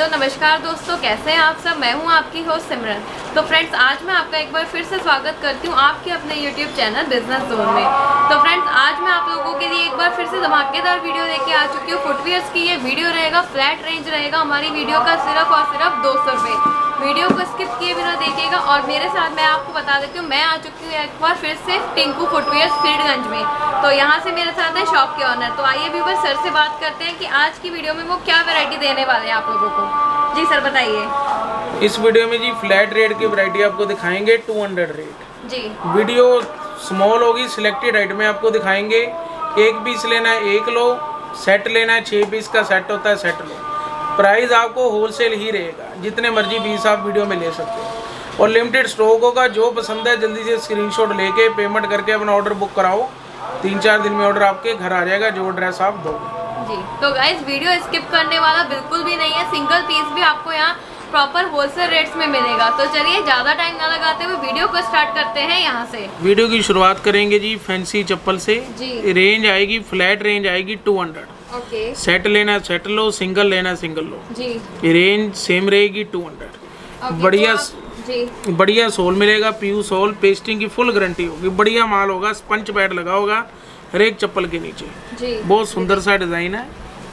नमस्कार दोस्तों, कैसे हैं आप सब। मैं हूं आपकी होस्ट सिमरन। तो फ्रेंड्स, आज मैं आपका एक बार फिर से स्वागत करती हूं आपके अपने यूट्यूब चैनल बिजनेस जोन में। तो फ्रेंड्स, आज मैं आप लोगों के लिए एक बार फिर से धमाकेदार वीडियो लेके आ चुकी हूँ। फुटवियर्स की ये वीडियो रहेगा, फ्लैट रेंज रहेगा हमारी वीडियो का सिर्फ और सिर्फ 200 रुपये। वीडियो को स्किप किए बिना देखिएगा। और मेरे साथ मैं आपको बता देती हूँ, मैं आ चुकी हूँ एक बार फिर से टिंकू फुटवियर्स फील्डगंज में। तो यहाँ से मेरे साथ है शॉप के ऑनर। तो आइए व्यूअर सर से बात करते हैं कि आज की वीडियो में वो क्या वैरायटी देने वाले हैं आप लोगों को। जी सर बताइए। इस वीडियो में जी फ्लैट रेट की वैरायटी आपको दिखाएंगे 200 रेट जी। वीडियो स्मॉल होगी, सिलेक्टेड रेट में आपको दिखाएंगे। एक पीस लेना है 1 लो, सेट लेना है 6 पीस का सेट होता है, सेट लो। प्राइस आपको होलसेल ही रहेगा, जितने मर्जी पीस आप वीडियो में ले सकते हो। और लिमिटेड स्टॉक होगा, जो पसंद है जल्दी से स्क्रीनशॉट लेके पेमेंट करके अपना ऑर्डर बुक कराओ। 3-4 दिन में ऑर्डर आपके घर आ जाएगा, जो एड्रेस आप दोगे जी। तो गाइस, वीडियो स्किप करने वाला बिल्कुल भी नहीं है। सिंगल पीस भी आपको यहाँ प्रॉपर होलसेल रेट्स में मिलेगा। तो चलिए ज़्यादा टाइम ना लगाते हुए वीडियो को स्टार्ट करते हैं यहाँ से। वीडियो की शुरुआत करेंगे जी फैंसी चप्पल से जी। रेंज आएगी, फ्लैट रेंज आएगी 200। ओके। सेट लेना है सेट लो, सिंगल लेना है सिंगल लो जी। रेंज सेम रहेगी 200। बढ़िया जी, बढ़िया सोल मिलेगा, पीयू सोल, पेस्टिंग की फुल गारंटी होगी। बढ़िया माल होगा, स्पंज पैड लगा होगा हर एक चप्पल के नीचे जी। बहुत सुंदर सा डिज़ाइन है।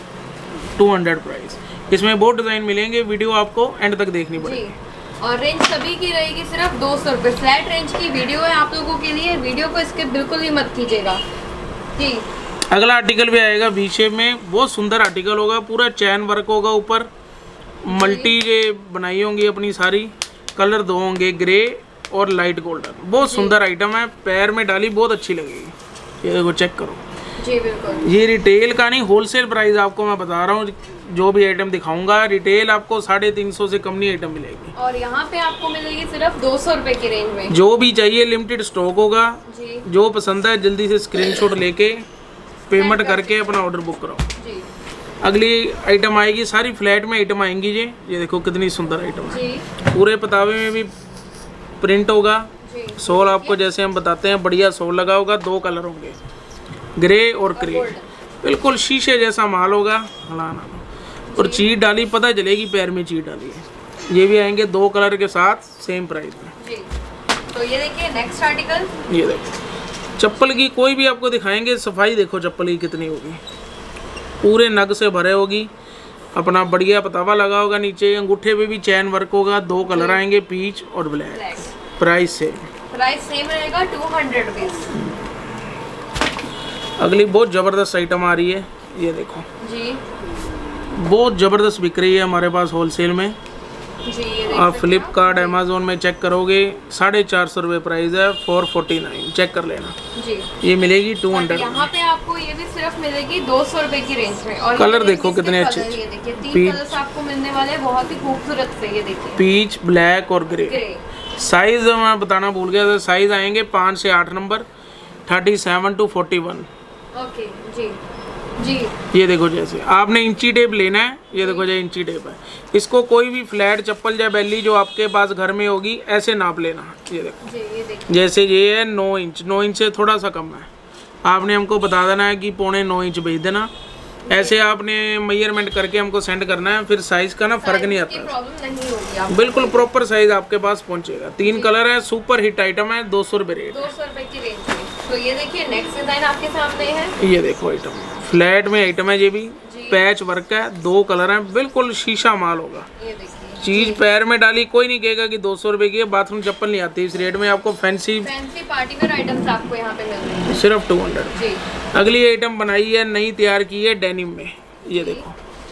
200 प्राइस। इसमें बहुत डिज़ाइन मिलेंगे, वीडियो आपको एंड तक देखनी पड़ेगी। और रेंज सभी की रहेगी सिर्फ 200 रुपये। फ्लैट रेंज की वीडियो है आप लोगों के लिए। वीडियो को स्किप बिल्कुल भी मत कीजिएगा जी। अगला आर्टिकल भी आएगा वी शेप में, बहुत सुंदर आर्टिकल होगा। पूरा चैन वर्क होगा, ऊपर मल्टी ये बनाई होंगी अपनी सारी। कलर 2 होंगे, ग्रे और लाइट गोल्डन। बहुत सुंदर आइटम है, पैर में डाली बहुत अच्छी लगेगी। ये देखो, चेक करो जी। बिल्कुल, ये रिटेल का नहीं, होलसेल प्राइस आपको मैं बता रहा हूँ। जो भी आइटम दिखाऊंगा रिटेल आपको 350 से कम नहीं आइटम मिलेगी। और यहाँ पे आपको मिलेगी सिर्फ 200 रुपये की रेंज में। जो भी चाहिए लिमिटेड स्टॉक होगा जी। जो पसंद है जल्दी से स्क्रीनशॉट लेके पेमेंट करके अपना ऑर्डर बुक कराओ जी। अगली आइटम आएगी, सारी फ्लैट में आइटम आएंगी जी। ये देखो कितनी सुंदर आइटम है। पूरे पतावे में भी प्रिंट होगा। सोल आपको जैसे हम बताते हैं बढ़िया सोल लगा होगा। 2 कलर होंगे, ग्रे और क्रीम। बिल्कुल शीशे जैसा माल होगा, हलाना और चीट डाली पता चलेगी पैर में चीट डाली है। ये भी आएंगे 2 कलर के साथ, सेम प्राइस में जी। तो ये देखिए नेक्स्ट आर्टिकल। ये देखो चप्पल की कोई भी आपको दिखाएंगे, सफाई देखो चप्पल की कितनी होगी। पूरे नग से भरे होगी, अपना बढ़िया पतावा लगा होगा। नीचे अंगूठे पे भी चैन वर्क होगा। 2 कलर आएंगे, पीच और ब्लैक। प्राइस सेम रहेगा 200 रुपीज। अगली बहुत ज़बरदस्त आइटम आ रही है, ये देखो जी। बहुत ज़बरदस्त बिक रही है हमारे पास होलसेल में जी। आप फ्लिपकार्ट अमेज़ोन में चेक करोगे 450 रुपये प्राइस है। 449 चेक कर लेना जी। ये मिलेगी 200। यहाँ पे आपको ये भी सिर्फ मिलेगी 200 रुपये की रेंज में। और कलर देखो कितने अच्छे, ये देखिए 3 कलर्स आपको मिलने वाले हैं, बहुत ही खूबसूरत से। ये देखिए पीच, ब्लैक और ग्रे। साइज मैं बताना भूल गया था, साइज आएंगे 5 से 8 नंबर, 37 to 41। ओके जी जी। ये देखो जैसे आपने इंची टेप लेना है, ये देखो जो इंची टेप है। इसको कोई भी फ्लैट चप्पल या बेली जो आपके पास घर में होगी ऐसे नाप लेना। ये देखो जी, ये देखिए जैसे ये है 9 इंच, 9 इंच से थोड़ा सा कम है। आपने हमको बता देना है कि 9.25 इंच भेज देना। ऐसे आपने मेजरमेंट करके हमको सेंड करना है, फिर साइज का ना फर्क नहीं आता, प्रॉब्लम नहीं होगी। बिल्कुल प्रॉपर साइज आपके पास पहुंचेगा। 3 कलर है, सुपर हिट आइटम है। 200 रुपये रेट, 200 रुपये की रेंज में। तो ये देखिए नेक्स्ट डिजाइन आपके सामने है। ये देखो आइटम फ्लैट में आइटम है। ये भी पैच वर्क है, 2 कलर है, बिल्कुल शीशा माल होगा। ये देखिए चीज पैर में डाली कोई नहीं कहेगा कि 200 रुपये की है। बाथरूम चप्पल नहीं आती इस रेट में। आपको फैंसी पार्टी वेयर आइटम्स आपको यहाँ पे मिल रही है सिर्फ 200 जी। अगली आइटम बनाई है, नई तैयार की है डेनिम में। ये देखो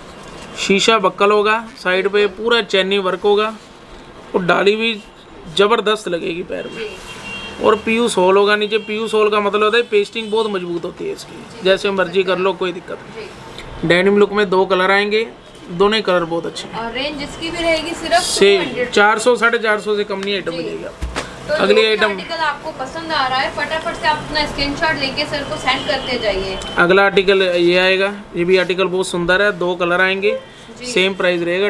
शीशा बक्कल होगा, साइड पे पूरा चैनी वर्क होगा और डाली भी जबरदस्त लगेगी पैर में। और पीयू सोल होगा नीचे। पीयू सोल का मतलब होता है पेस्टिंग बहुत मजबूत होती है इसकी, जैसे मर्जी कर लो कोई दिक्कत नहीं। डेनिम लुक में 2 कलर आएंगे, दोनों ही कलर बहुत अच्छे हैं। और रेंज इसकी भी रहेगी सिर्फ सेम 400 450 से कम नहीं आइटम मिलेगी आपको। तो अगली आइटम आपको पसंद आ रहा है, फटाफट से आप अपना स्क्रीनशॉट लेके सर को सेंड करते जाइए। अगला आर्टिकल ये आएगा। ये भी आर्टिकल बहुत सुंदर है, 2 कलर आएंगे, सेम प्राइस रहेगा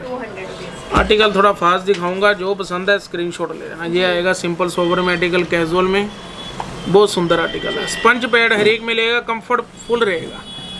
200। आर्टिकल थोड़ा फास्ट दिखाऊंगा, जो पसंद है स्क्रीनशॉट ले लेना। ये आएगा सिंपल सोबर में आर्टिकल, कैजुअल में। बहुत सुंदर आर्टिकल है। स्पंज पैड हर एक मिलेगा, कंफर्ट फुल रहेगा।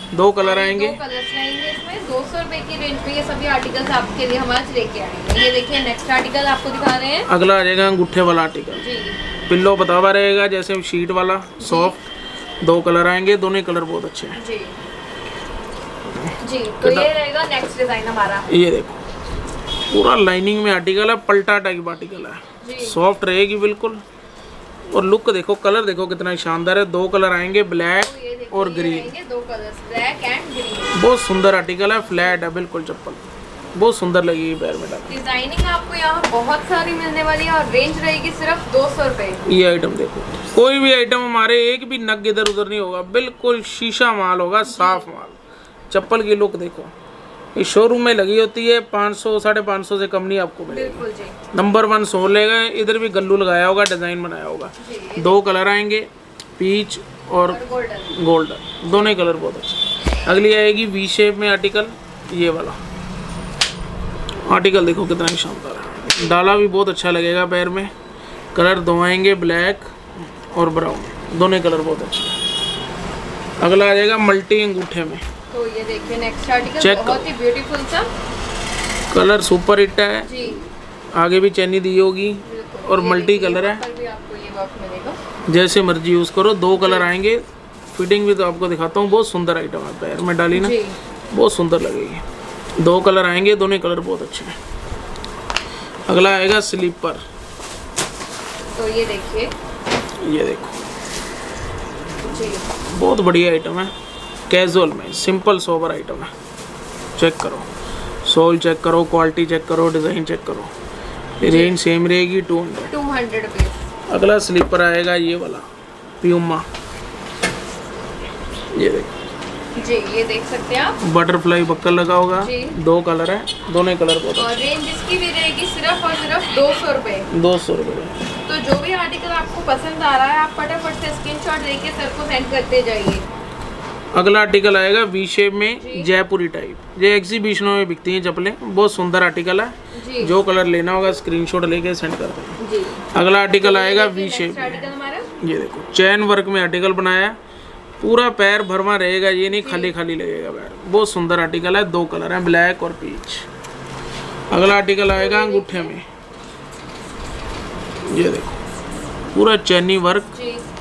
दो कलर आएंगे, 2 कलर्स रहेंगे इसमें। 200 रुपए की रेंज में ये सभी आर्टिकल्स आपके लिए हम आज लेके आएंगे। ये देखिए नेक्स्ट आर्टिकल आपको दिखा रहे हैं। अगला आ जाएगा अंगूठे वाला आर्टिकल। जी पिल्लो बतावा रहेगा जैसे शीट वाला सॉफ्ट। 2 कलर आएंगे, दोनों कलर बहुत अच्छे हैं। जी जी तो ये रहेगा नेक्स्ट डिजाइन हमारा। ये देखो पूरा लाइनिंग में आर्टिकल है, पल्टा टाइप आर्टिकल है, सॉफ्ट रहेगी बिल्कुल। और लुक देखो, कलर देखो कितना शानदार है। 2 कलर आएंगे, ब्लैक और green. 2 colours black and green. बहुत सुंदर आर्टिकल है, फ्लैट है बिल्कुल, चप्पल बहुत सुंदर लगेगी पैर में डाल। डिजाइनिंग आपको यहाँ बहुत सारी मिलने वाली है और रेंज रहेगी सिर्फ 200 रुपए। ये आइटम देखो, कोई भी आइटम हमारे एक भी नग इधर उधर नहीं होगा, बिल्कुल शीशा माल होगा, साफ माल। चप्पल की लुक देखो, इस शोरूम में लगी होती है 500 550 से कम नहीं आपको मिलेगी। बिल्कुल जी। नंबर 1 सोल लेगा। इधर भी गल्लू लगाया होगा, डिजाइन बनाया होगा। 2 कलर आएंगे, पीच और गोल्डन, दोनों कलर बहुत अच्छे। अगली आएगी वी शेप में आर्टिकल। ये वाला आर्टिकल देखो कितना शानदार है, डाला भी बहुत अच्छा लगेगा पैर में। कलर 2 आएंगे, ब्लैक और ब्राउन, दोनों कलर बहुत अच्छे। अगला आ जाएगा मल्टी अंगूठे में। तो ये देखिए नेक्स्ट आर्टिकल बहुत ही ब्यूटीफुल सा कलर, सुपर हिट है जी। आगे भी चैनी दी होगी और मल्टी कलर है, भी आपको ये वर्क मिलेगा, जैसे मर्जी यूज करो। 2 कलर आएंगे, फिटिंग भी तो आपको दिखाता हूँ, बहुत सुंदर आइटम है। पैर में डाली ना बहुत सुंदर लगेगी। 2 कलर आएंगे, दोनों कलर बहुत अच्छे हैं। अगला आएगा स्लीपर। तो ये देखिए, ये देखो जी बहुत बढ़िया आइटम है, कैजुअल में सिंपल सोबर आइटम है। चेक करो, सोल चेक करो, क्वालिटी चेक करो, डिज़ाइन चेक करो। रेंज सेम रहेगी 200 रुपये। अगला स्लीपर आएगा ये वाला प्यूमा। ये देखो जी, ये देख सकते हैं आप, बटरफ्लाई बक्कल लगा होगा। 2 कलर है, दोनों कलर बहुत और रेंज इसकी भी रहेगी सिर्फ और सिर्फ 200 रुपये। 200 रुपये। तो जो भी आर्टिकल आपको पसंद आ रहा है आप फटाफट से स्क्रीनशॉट लेके सर को सेंड करते जाइए। अगला आर्टिकल आएगा वी शेप में, जयपुरी टाइप। ये एग्जीबिशनों में बिकती हैं चप्पलें, बहुत सुंदर आर्टिकल है। जो कलर लेना होगा स्क्रीनशॉट लेके सेंड कर दें। अगला आर्टिकल आएगा वी शेप में। ये देखो चैन वर्क में आर्टिकल बनाया, पूरा पैर भरवा रहेगा, ये नहीं खाली खाली लगेगा पैर। बहुत सुंदर आर्टिकल है। 2 कलर हैं, ब्लैक और पीच। अगला आर्टिकल आएगा अंगूठे में। ये देखो पूरा चैनी वर्क,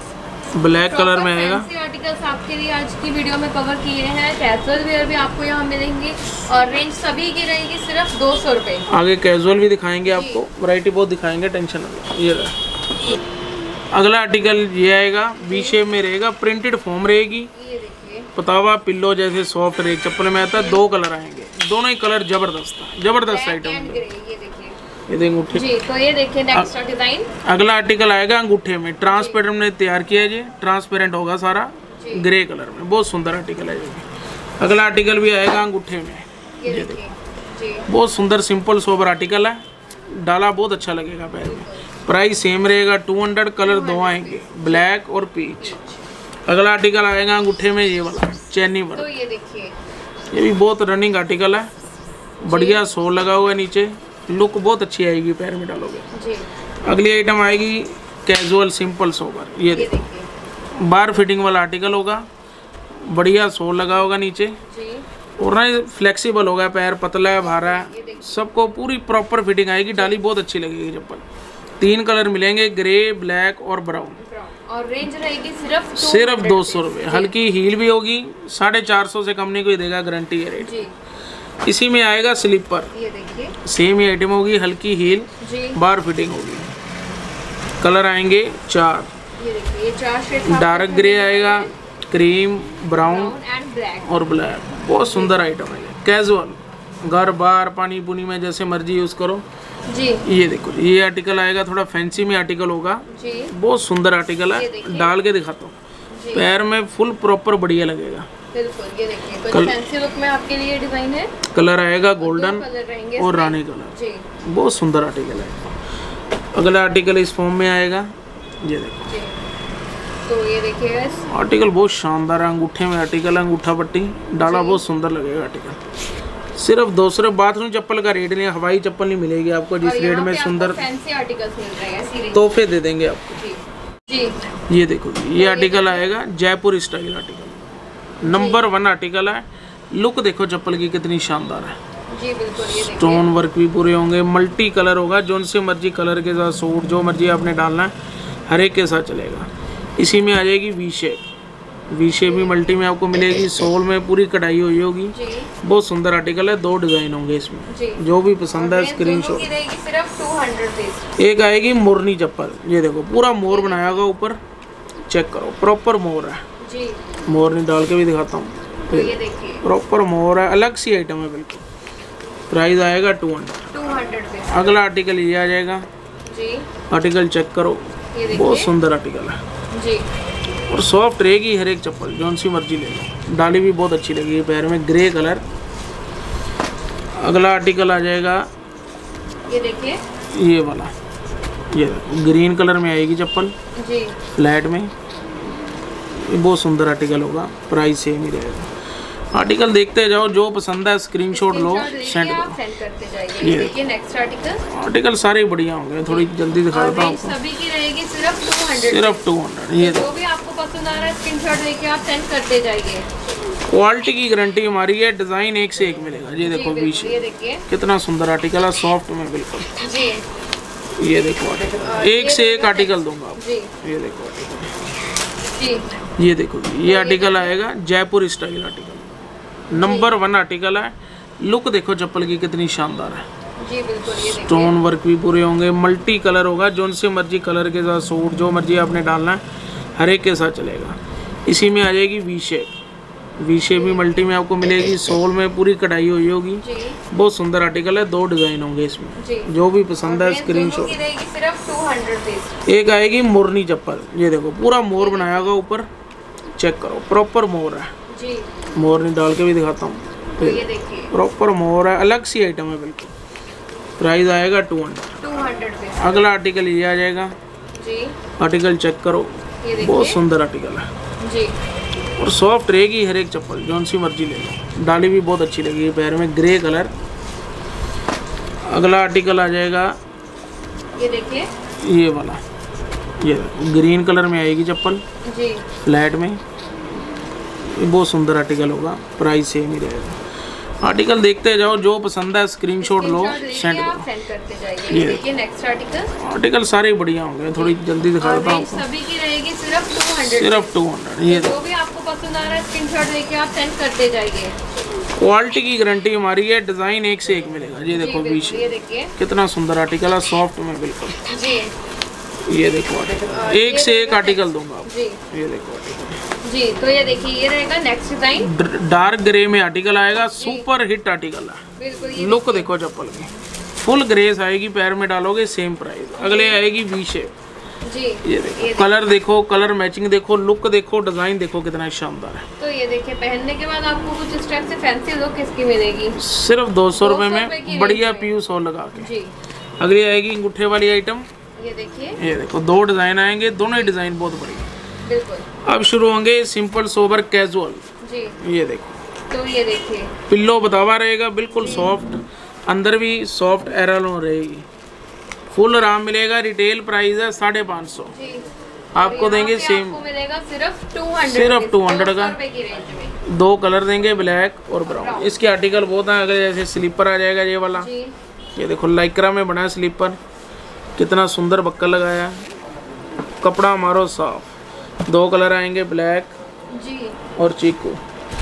ब्लैक कलर में आएगा। आर्टिकल्स आपके लिए आज की वीडियो में कवर किए हैं। कैजुअल वेयर भी आपको यहाँ मिलेंगे और रेंज सभी की रहेगी सिर्फ 200 रुपये। आगे कैजुअल भी दिखाएंगे आपको, वैरायटी बहुत दिखाएंगे, टेंशन नहीं। ये रहा अगला आर्टिकल, ये आएगा वी शेप में रहेगा, प्रिंटेड फॉर्म रहेगी। ये देखिए पतावा पिल्लो जैसे सॉफ्ट रहेगी, चप्पल में आता है। 2 कलर आएंगे, दोनों ही कलर जबरदस्त है, जबरदस्त आइटम है। ये देखिए अंगूठे। जी, तो ये देखिए नेक्स्ट डिजाइन। अगला आर्टिकल आएगा अंगूठे में, ट्रांसपेरेंट में तैयार किया है। ये ट्रांसपेरेंट होगा सारा, ग्रे कलर में, बहुत सुंदर आर्टिकल है ये। अगला आर्टिकल भी आएगा अंगूठे में। ये देखिए बहुत सुंदर सिंपल सोबर आर्टिकल है, डाला बहुत अच्छा लगेगा पैर में। प्राइस सेम रहेगा 200। कलर 2 आएंगे, ब्लैक और पीच। अगला आर्टिकल आएगा अंगूठे में, ये वाला चैनी वर्क। तो ये देखिए, ये भी बहुत रनिंग आर्टिकल है, बढ़िया सोल लगा हुआ है नीचे, लुक बहुत अच्छी आएगी पैर में डालोगे जी। अगली आइटम आएगी कैजुअल सिंपल सोबर। ये देखिए बार फिटिंग वाला आर्टिकल होगा, बढ़िया सोल लगा होगा नीचे जी। और ना फ्लेक्सिबल होगा, पैर पतला है, भारा है, सबको पूरी प्रॉपर फिटिंग आएगी। डाली बहुत अच्छी लगेगी चप्पल। 3 कलर मिलेंगे, ग्रे, ब्लैक और ब्राउन। और रेंज रहेगी सिर्फ 200 रुपये। हल्की हील भी होगी, 450 से कम नहीं कोई देगा, गारंटी है रेट। इसी में आएगा स्लीपर। ये देखिए सेम ही आइटम होगी, हल्की हील, बार फिटिंग होगी। कलर आएंगे 4। ये देखिए, ये 4 शेड। डार्क ग्रे आएगा, क्रीम, ब्राउन एंड और ब्लैक। बहुत सुंदर आइटम है, कैजुअल, घर बार पानी पुनी में जैसे मर्जी यूज करो जी। ये देखो ये आर्टिकल आएगा, थोड़ा फैंसी में आर्टिकल होगा जी। बहुत सुंदर आर्टिकल है, डाल के दिखाता हूँ। पैर में फुल प्रॉपर बढ़िया लगेगा। बिल्कुल, ये देखिए कुछ फैंसी लुक में आपके लिए डिजाइन है। कलर आएगा गोल्डन और रानी कलर जी। बहुत सुंदर आर्टिकल है। अगला आर्टिकल इस फॉर्म में आएगा, ये देखो जी। तो ये देखिए आर्टिकल बहुत शानदार है, अंगूठे में आर्टिकल है, अंगूठा पट्टी डाला, बहुत सुंदर लगेगा आर्टिकल। सिर्फ 200। बाथरूम चप्पल का रेट नहीं, हवाई चप्पल नहीं मिलेगी आपको जिस रेट में सुंदर फैंसी आर्टिकल्स मिल रहे हैं, तोहफे दे देंगे आपको जी। ये देखो ये आर्टिकल आएगा Jaipur style article, number 1 article है। लुक देखो चप्पल की कितनी शानदार है। जी बिल्कुल, ये देखिए स्टोन वर्क भी पूरे होंगे, मल्टी कलर होगा, जो से मर्जी कलर के साथ सूट जो मर्जी आपने डालना है हर एक के साथ चलेगा। इसी में आ जाएगी वी शेप। वी शेप भी मल्टी में आपको मिलेगी, सोल में पूरी कढ़ाई हुई होगी। बहुत सुंदर आर्टिकल है। 2 डिजाइन होंगे इसमें, जो भी पसंद है स्क्रीनशॉट। सिर्फ 200 रुपीज। एक आएगी मोरनी चप्पल, ये देखो पूरा मोर बनाया होगा ऊपर, चेक करो प्रॉपर मोर है जी। मोरनी डाल के भी दिखाता हूँ, तो ये देखिए प्रॉपर मोर है, अलग सी आइटम है बिल्कुल। प्राइस आएगा 200 रुपीज। अगला आर्टिकल ये आ जाएगा जी। आर्टिकल चेक करो, बहुत सुंदर आर्टिकल है जी। और सॉफ्ट रहेगी हर एक चप्पल, जौन सी मर्जी ले लो। डाली भी बहुत अच्छी लगेगी पैर में, ग्रे कलर। अगला आर्टिकल आ जाएगा ये देखिए, ये वाला, ये ग्रीन कलर में आएगी चप्पल जी, फ्लैट में। ये बहुत सुंदर आर्टिकल होगा, प्राइस सेम ही रहेगा। आर्टिकल देखते जाओ, जो पसंद है स्क्रीनशॉट लो, सेंड करो। करते जाइए। ये देखिए नेक्स्ट आर्टिकल सारे बढ़िया होंगे, थोड़ी जल्दी दिखा देता हूँ आपको। सभी की रहेगी सिर्फ 200। सिर्फ 200। ये जो भी आपको पसंद आ रहा है स्क्रीनशॉट लेके आप सेंड करते जाइए। क्वालिटी की गारंटी हमारी है, डिजाइन एक से एक मिलेगा। ये देखो बीच, ये देखिए कितना सुंदर आर्टिकल है, सॉफ्ट में बिल्कुल। जी। ये देखो आर्टिकल, एक से एक आर्टिकल दूंगा आपको। ये देखो आर्टिकल जी। ये देखो, ये आर्टिकल आएगा Jaipur style article, number 1 article है। लुक देखो चप्पल की कितनी शानदार है। जी बिल्कुल, ये देखिए स्टोन वर्क भी पूरे होंगे, मल्टी कलर होगा, जो से मर्जी कलर के साथ सूट जो मर्जी आपने डालना है हर एक के साथ चलेगा। इसी में आ जाएगी वी शेप। वी शेप भी मल्टी में आपको मिलेगी, सोल में पूरी कढ़ाई हुई होगी। बहुत सुंदर आर्टिकल है। 2 डिजाइन होंगे इसमें, जो भी पसंद है स्क्रीनशॉट। सिर्फ 200 रुपीज। एक आएगी मोरनी चप्पल, ये देखो पूरा मोर बनाया होगा ऊपर, चेक करो प्रॉपर मोर है जी। मोरनी डाल के भी दिखाता हूँ। तो ये देखिए प्रॉपर मोर है, अलग सी आइटम है बिल्कुल। प्राइस आएगा 200 रुपीज। अगला आर्टिकल ये आ जाएगा जी। आर्टिकल चेक करो, बहुत सुंदर आर्टिकल है जी। और सॉफ्ट रहेगी हर एक चप्पल, जौन सी मर्जी ले लो। डाली भी बहुत अच्छी लगेगी पैर में, ग्रे कलर। अगला आर्टिकल आ जाएगा ये देखिए, ये वाला, ये ग्रीन कलर में आएगी चप्पल जी, फ्लैट में। ये बहुत सुंदर आर्टिकल होगा, प्राइस सेम ही रहेगा। आर्टिकल देखते जाओ, जो पसंद है स्क्रीनशॉट लो, सेंड करो। सेंड करते जाइए। ये देखिए नेक्स्ट आर्टिकल सारे बढ़िया होंगे, थोड़ी जल्दी दिखा देता हूँ आपको। सभी की रहेगी सिर्फ 200। सिर्फ 200। ये जो भी आपको पसंद आ रहा है स्क्रीनशॉट लेके आप सेंड करते जाइए। क्वालिटी की गारंटी हमारी है, डिजाइन एक से एक मिलेगा। ये देखो बीच, ये देखिए कितना सुंदर आर्टिकल है, सॉफ्ट में बिल्कुल। जी। ये देखो आर्टिकल, एक से एक आर्टिकल दूंगा आपको। जी। ये देखो आर्टिकल जी। तो ये देखिए, ये रहेगा नेक्स्ट डिजाइन। डार्क ग्रे में आर्टिकल आएगा, सुपर हिट आर्टिकल है। बिल्कुल, लुक देखो चप्पल की, फुल ग्रेस आएगी, पैर में डालोगे सेम प्राइस। अगले आएगी वी शेप। जी। ये देखो कलर देखो, कलर मैचिंग देखो, लुक देखो, डिजाइन देखो कितना शानदार है। तो ये देखिए, पहनने के बाद आपको कुछ इस टाइप से फैंसी लुक किसकी मिलेगी? सिर्फ 200 रुपए में की बढ़िया रेंज में। पीयू सॉल लगा के। जी। अगली आएगी अंगूठे वाली आइटम। ये देखिए, ये देखो 2 डिजाइन आएंगे, दोनों ही डिजाइन बहुत बढ़िया। बिल्कुल। अब शुरू होंगे सिंपल सोबर कैजुअल। जी। ये देखो, तो ये देखिए, पिल्लो बतावा रहेगा, बिल्कुल सॉफ्ट, अंदर भी सॉफ्ट एरल रहेगी, फुल आराम मिलेगा। रिटेल प्राइस है 550। जी। आपको देंगे सेम, आपको मिलेगा सिर्फ 200। सिर्फ 200 का। की रेंज में 2 कलर देंगे, ब्लैक और ब्राउन। इसके आर्टिकल बहुत हैं। अगर जैसे स्लीपर आ जाएगा ये वाला, जी। ये देखो लाइक्रा में बना है स्लीपर, कितना सुंदर बक्कल लगाया है, कपड़ा मारो साफ। 2 कलर आएंगे, ब्लैक जी और चीकू।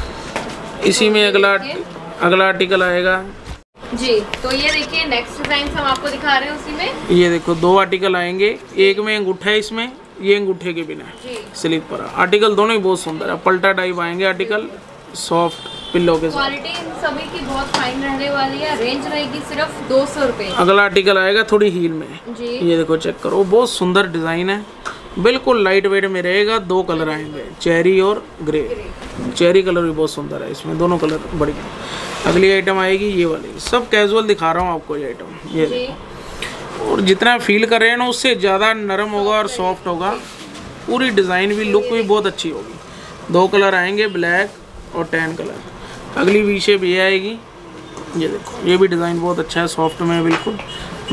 इसी में अगला आर्टिकल आएगा। जी। तो ये देखिए नेक्स्ट डिजाइन हम आपको दिखा रहे हैं उसी में। ये देखो 2 आर्टिकल आएंगे, एक में अंगूठा है, इसमें ये अंगूठे के बिना जी। स्लीपर आर्टिकल, दोनों ही बहुत सुंदर है। पल्टा टाइप आएंगे आर्टिकल, सॉफ्ट पिल्लो के साथ। क्वालिटी इन सभी की बहुत फाइन रहने वाली है। रेंज रहेगी सिर्फ 200 रुपए। अगला आर्टिकल आएगा थोड़ी हील में। जी। ये देखो चेक करो, बहुत सुंदर डिजाइन है, बिल्कुल लाइट वेट में रहेगा। 2 कलर आएंगे, चेरी और ग्रे। चेरी कलर भी बहुत सुंदर है, इसमें दोनों कलर बढ़िया। अगली आइटम आएगी ये वाली, सब कैजुअल दिखा रहा हूँ आपको ये आइटम। ये जी। और जितना फील कर रहे हैं ना, उससे ज़्यादा नरम होगा और सॉफ्ट होगा। पूरी डिज़ाइन भी, लुक भी बहुत अच्छी होगी। 2 कलर आएंगे, ब्लैक और टैन कलर। अगली वी शेप ये आएगी। ये देखो, ये भी डिज़ाइन बहुत अच्छा है, सॉफ्ट में बिल्कुल,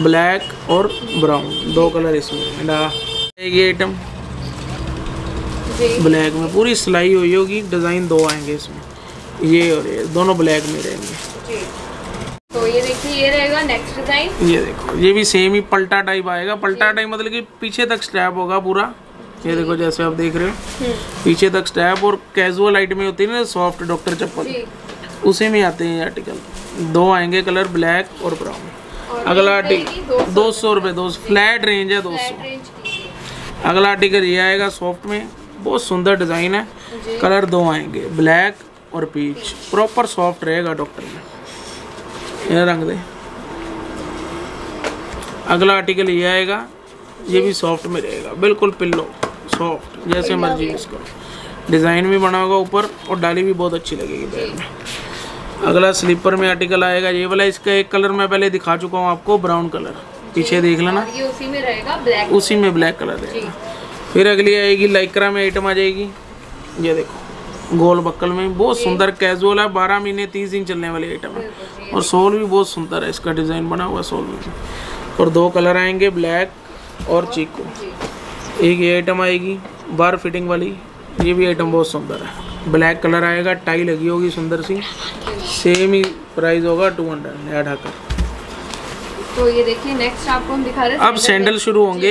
ब्लैक और ब्राउन। 2 कलर इसमें। ये आइटम ब्लैक में पूरी सिलाई हुई होगी। डिज़ाइन 2 आएंगे इसमें, ये और ये दोनों ब्लैक में रहेंगे। तो ये देखिए, ये रहेगा नेक्स्ट डिज़ाइन। ये देखो, ये भी सेम ही पलटा टाइप आएगा। पलटा टाइप मतलब कि पीछे तक स्ट्रैप होगा पूरा। ये देखो जैसे आप देख रहे हो, पीछे तक स्ट्रैप। और कैजुअल आइटम में होती है ना सॉफ्ट डॉक्टर चप्पल, उसी में आते हैं ये आर्टिकल। 2 आएंगे कलर, ब्लैक और ब्राउन। अगला आर्टिकल 200 रुपये, 200 फ्लैट रेंज है 200। अगला आर्टिकल ये आएगा सॉफ्ट में, बहुत सुंदर डिज़ाइन है। कलर 2 आएंगे, ब्लैक और पीच। प्रॉपर सॉफ्ट रहेगा डॉक्टर में, ये रंग दे। अगला आर्टिकल ये आएगा, ये भी सॉफ्ट में रहेगा, बिल्कुल पिल्लो सॉफ्ट, जैसे मर्जी यूज़ करो। डिज़ाइन भी बना होगा ऊपर और डाली भी बहुत अच्छी लगेगी पैर में। अगला स्लीपर में आर्टिकल आएगा ये वाला। इसका एक कलर मैं पहले दिखा चुका हूँ आपको, ब्राउन कलर, पीछे देख लेना। ये उसी में रहेगा ब्लैक, उसी में ब्लैक कलर रहेगा। फिर अगली आएगी लाइक्रा में आइटम आ जाएगी। ये देखो गोल बक्कल में, बहुत सुंदर कैजुअल है। 12 महीने 30 दिन चलने वाली आइटम है। और सोल भी बहुत सुंदर है, इसका डिज़ाइन बना हुआ सोल में। और 2 कलर आएंगे, ब्लैक और चीकू। एक ये आइटम आएगी बार फिटिंग वाली, ये भी आइटम बहुत सुंदर है। ब्लैक कलर आएगा, टाई लगी होगी सुंदर सी। सेम ही प्राइस होगा 200 नया ढाकर। तो ये देखिए नेक्स्ट आपको हम दिखा रहे हैं। अब सैंडल शुरू होंगे,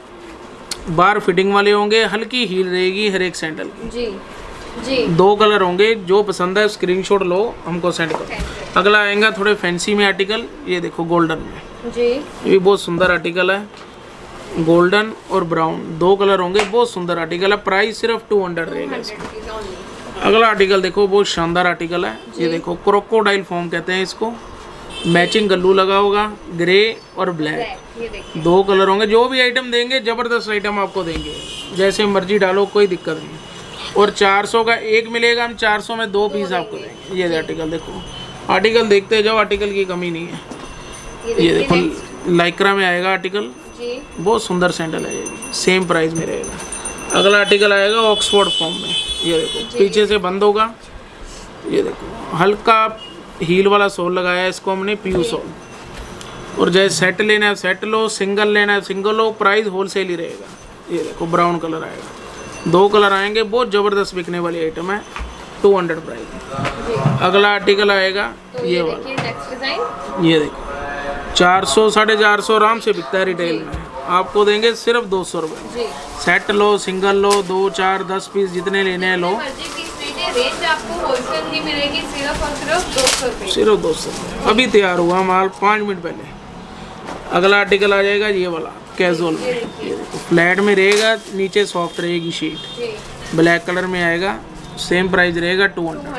बार फिटिंग वाले होंगे, हल्की हील रहेगी हर एक सैंडल की। जी 2 कलर होंगे, जो पसंद है स्क्रीनशॉट लो, हमको सेंड करो। अगला आएगा थोड़े फैंसी में आर्टिकल, ये देखो गोल्डन में जी, ये भी बहुत सुंदर आर्टिकल है। गोल्डन और ब्राउन 2 कलर होंगे, बहुत सुंदर आर्टिकल है। प्राइस सिर्फ 200 रहेगा इसका। अगला आर्टिकल देखो, बहुत शानदार आर्टिकल है। ये देखो क्रोकोडाइल फॉर्म कहते हैं इसको। मैचिंग गल्लू लगा होगा, ग्रे और ब्लैक। 2 कलर होंगे। जो भी आइटम देंगे जबरदस्त आइटम आपको देंगे, जैसे मर्जी डालो, कोई दिक्कत नहीं। और 400 का एक मिलेगा, हम 400 में 2 पीस आपको देंगे। ये आर्टिकल देखो, आर्टिकल देखते जाओ, आर्टिकल की कमी नहीं है। ये देखो लाइक्रा में आएगा आर्टिकल, बहुत सुंदर सैंडल है, ये सेम प्राइस में रहेगा। अगला आर्टिकल आएगा ऑक्सफोर्ड फॉर्म में। ये देखो पीछे से बंद होगा। ये देखो हल्का हील वाला सोल लगाया है इसको हमने, पीयू सोल। और जैसे सेट लेना है सेट लो, सिंगल लेना है सिंगल लो, प्राइस होलसेल ही रहेगा। ये देखो ब्राउन कलर आएगा, 2 कलर आएंगे, बहुत ज़बरदस्त बिकने वाली आइटम है। 200 प्राइस। अगला आर्टिकल आएगा ये वाला। ये देखो 400 450 आराम से बिकता है रिटेल में, आपको देंगे सिर्फ 200 रुपये। सेट लो, सिंगल लो, 2 4 10 पीस जितने लेने हैं लो। रेंज आपको होलसेल ही मिलेगी सिर्फ और सिर्फ 200 रुपये। सिर्फ 200 रुपये। अभी तैयार हुआ माल 5 मिनट पहले। अगला आर्टिकल आ जाएगा ये वाला कैजुअल में। ये देखो फ्लैट में रहेगा, नीचे सॉफ्ट रहेगी शीट, ब्लैक कलर में आएगा, सेम प्राइस रहेगा 200।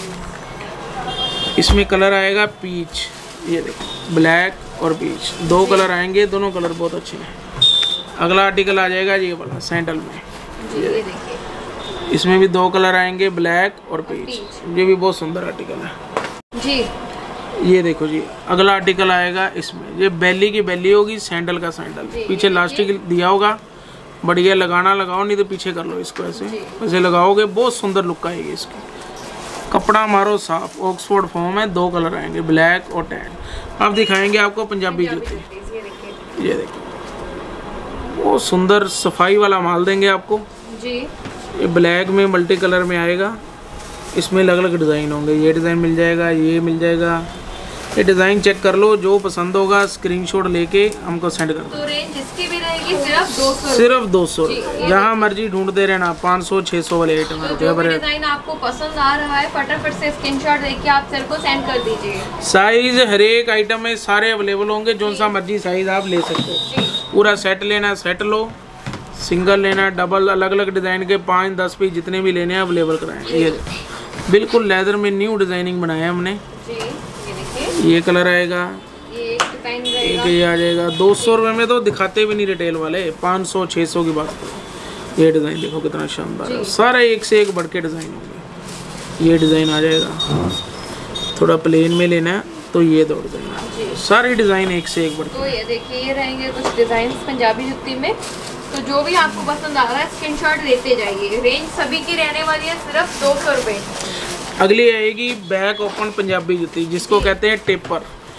इसमें कलर आएगा पीच। ये देखो ब्लैक और पीच, 2 कलर आएंगे, दोनों कलर बहुत अच्छे हैं। अगला आर्टिकल आ जाएगा ये वाला सैंडल में। ये देखिए इसमें भी 2 कलर आएंगे, ब्लैक और पीच। ये भी बहुत सुंदर आर्टिकल है जी। ये देखो जी अगला आर्टिकल आएगा इसमें, ये बेली की बेली होगी, सैंडल का सैंडल, पीछे लास्टिक दिया होगा। बढ़िया लगाना लगाओ, नहीं तो पीछे कर लो इसको, ऐसे लगाओगे बहुत सुंदर लुक आएगी इसकी। कपड़ा मारो साफ, ऑक्सफोर्ड फॉर्म है, 2 कलर आएंगे, ब्लैक और टैन। अब दिखाएंगे आपको पंजाबी जूती। ये देखो बहुत सुंदर सफाई वाला माल देंगे आपको जी। ये ब्लैक में मल्टी कलर में आएगा, इसमें अलग अलग डिज़ाइन होंगे। ये डिज़ाइन मिल जाएगा, ये मिल जाएगा। ये डिज़ाइन चेक कर लो, जो पसंद होगा स्क्रीनशॉट लेके हमको सेंड कर दो। तो रेंज इसकी भी रहेगी सिर्फ 200। सिर्फ 200। जहाँ मर्जी ढूंढते रहना, 500 600 वाले आइटम है। जो भी डिज़ाइन आपको पसंद आ रहा है फटाफट से स्क्रीनशॉट लेके आप सर को सेंड कर दीजिए। साइज हर एक आइटम में सारे अवेलेबल होंगे, जो सा मर्जी साइज आप ले सकते हो। पूरा सेट लेना सेट लो, सिंगल लेना डबल, अलग अलग डिज़ाइन के 5 10 पीस जितने भी लेने हैं अवेलेबल कराएंगे। ये बिल्कुल लेदर में न्यू डिज़ाइनिंग बनाया है हमने। ये कलर आएगा, एक ये आ जाएगा। 200 रुपये में तो दिखाते भी नहीं रिटेल वाले, 500 600 की बात करो। ये डिज़ाइन देखो कितना शानदार है, सारे एक से एक बढ़ के डिज़ाइन होंगे। ये डिज़ाइन आ जाएगा, थोड़ा प्लेन में लेना है तो ये 2 डिज़ाइन, सारे डिज़ाइन एक से एक बढ़ के। तो ये देखिए ये रहेंगे कुछ डिज़ाइन पंजाबी जुत्ती में। तो जो भी आपको पसंद आ रहा है स्क्रीनशॉट लेते जाइए। रेंज सभी की रहने वाली है सिर्फ 200 रुपये। अगली आएगी बैक ओपन पंजाबी जूती, जिसको कहते हैं टेपर।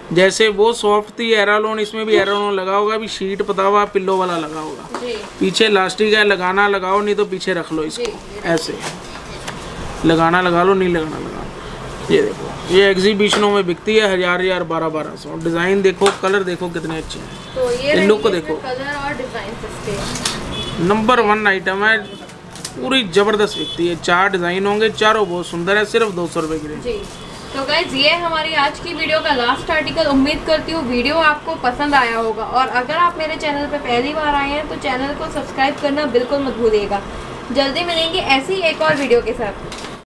जैसे वो सॉफ्ट थी एरालोन, इसमें भी एरालोन लगा होगा, अभी शीट पता हुआ पिल्लो वाला लगा होगा। पीछे इलास्टिक है, लगाना लगाओ नहीं तो पीछे रख लो इसको, ऐसे लगाना लगा लो, नहीं लगाना लगा लो। ये देखो, ये एग्जीबिशनों में बिकती है 1000 1200। डिज़ाइन देखो, कलर देखो कितने अच्छे हैं, तो ये लुक देखो, कलर और डिजाइन नंबर 1 आइटम है, पूरी जबरदस्त बिकती है। 4 डिज़ाइन होंगे, चारों बहुत सुंदर है, सिर्फ 200 रुपये की रेंज। तो गाइस ये हमारी आज की वीडियो का लास्ट आर्टिकल। उम्मीद करती हूँ वीडियो आपको पसंद आया होगा, और अगर आप मेरे चैनल पे पहली बार आए हैं तो चैनल को सब्सक्राइब करना बिल्कुल मत भूलिएगा। जल्दी मिलेंगे ऐसी एक और वीडियो के साथ।